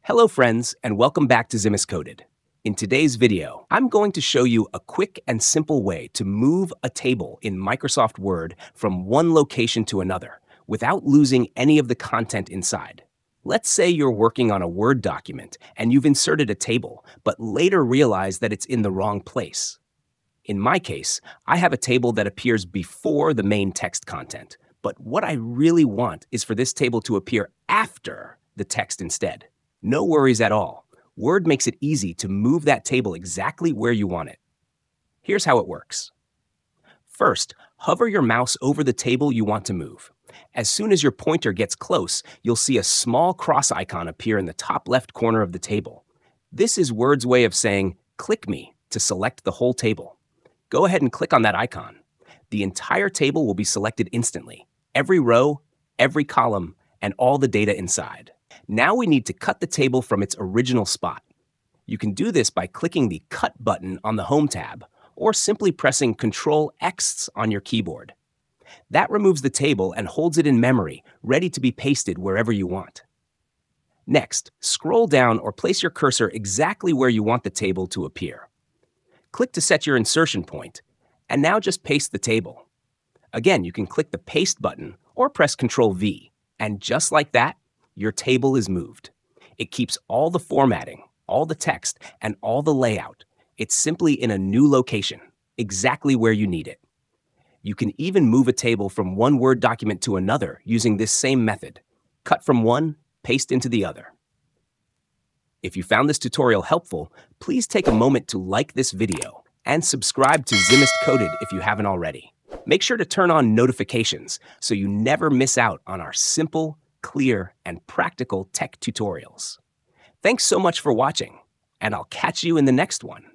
Hello friends, and welcome back to Zimist Coded. In today's video, I'm going to show you a quick and simple way to move a table in Microsoft Word from one location to another without losing any of the content inside. Let's say you're working on a Word document and you've inserted a table, but later realize that it's in the wrong place. In my case, I have a table that appears before the main text content, but what I really want is for this table to appear after the text instead. No worries at all. Word makes it easy to move that table exactly where you want it. Here's how it works. First, hover your mouse over the table you want to move. As soon as your pointer gets close, you'll see a small cross icon appear in the top left corner of the table. This is Word's way of saying, "Click me" to select the whole table. Go ahead and click on that icon. The entire table will be selected instantly. Every row, every column, and all the data inside. Now we need to cut the table from its original spot. You can do this by clicking the Cut button on the Home tab, or simply pressing Ctrl X on your keyboard. That removes the table and holds it in memory, ready to be pasted wherever you want. Next, scroll down or place your cursor exactly where you want the table to appear. Click to set your insertion point, and now just paste the table. Again, you can click the Paste button or press Ctrl V, and just like that, your table is moved. It keeps all the formatting, all the text, and all the layout. It's simply in a new location, exactly where you need it. You can even move a table from one Word document to another using this same method. Cut from one, paste into the other. If you found this tutorial helpful, please take a moment to like this video and subscribe to Zimist Coded if you haven't already. Make sure to turn on notifications so you never miss out on our simple, clear, and practical tech tutorials. Thanks so much for watching, and I'll catch you in the next one.